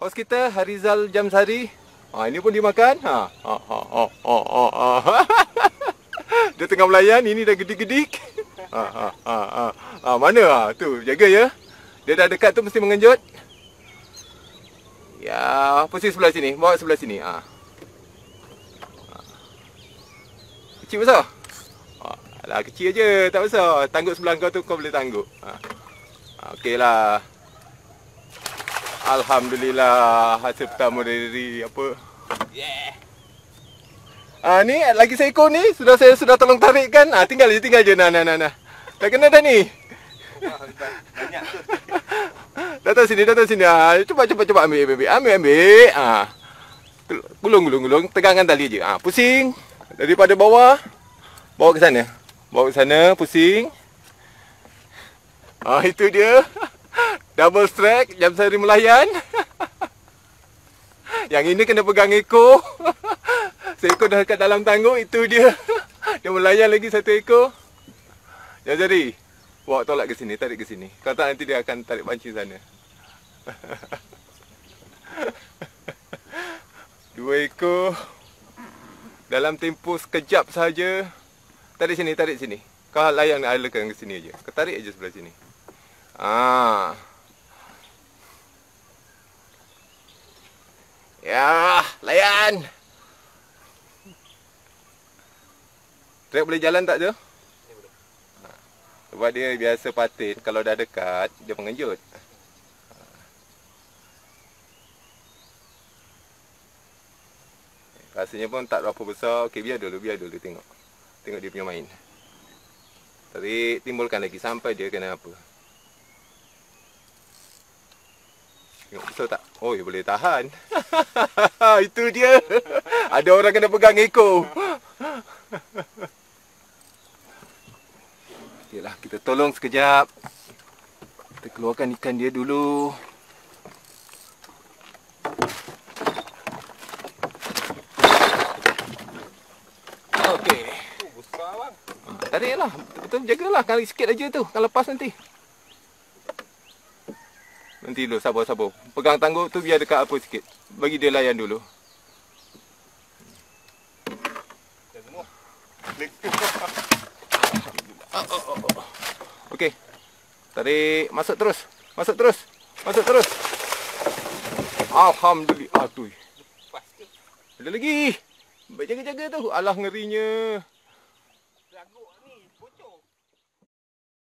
Hos kita Harizal Jamsari. Ini pun dia makan. Dia tengah melayan, ini dah gedik-gedik. Mana? Tu, jaga ya. Dia dah dekat tu mesti mengenjut. Ya, pusing sebelah sini. Bawa sebelah sini. Kecil besar? Alah, kecil je, tak besar. Tangguk sebelah kau tu kau boleh tangguk. Okeylah. Alhamdulillah, hasil pertama dari apa? Yeah. Ni lagi seekor ni saya sudah tolong tarik kan. Tinggal je. Nah. Dah kena dah ni. Banyak tu. Datang sini. Cuba ambil. Gulung. Tegangkan tali je. Pusing daripada bawah. Bawa ke sana, pusing. Itu dia. Double strike Jamsari melayan. Yang ini kena pegang ekor. Seekor dah dekat dalam tangguk, itu dia. Dia melayan lagi satu ekor. Jamsari, bawa tolak ke sini, tarik ke sini. Kalau tak nanti dia akan tarik pancing sana. Dua ekor. Dalam tempoh sekejap saja. Tarik sini. Kau layan alakan ke sini aja. Kau tarik aja sebelah sini. Ya, layan. Trek boleh jalan tak tu? Sebab dia biasa patin. Kalau dah dekat, dia mengenjut. Rasanya pun tak berapa besar. Okey, biar dulu tengok. Tengok dia punya main. Tarik, timbulkan lagi sampai dia kena apa. Tengok besar tak? Oh, dia boleh tahan. Itu dia. Ada orang kena pegang ekor. Okeylah, kita tolong sekejap. Kita keluarkan ikan dia dulu. Okey. Besar bang. Tariklah. Betul jagalah. Kali sikit aja tu. Kalau lepas nanti. Nanti dulu, sabar. Pegang tangguk tu biar dekat apa sikit. Bagi dia layan dulu. Okey. Tarik, masuk terus. Alhamdulillah. Tu. Ada lagi. Baik jaga-jaga tu. Alah ngerinya. Tangguk ni bocor.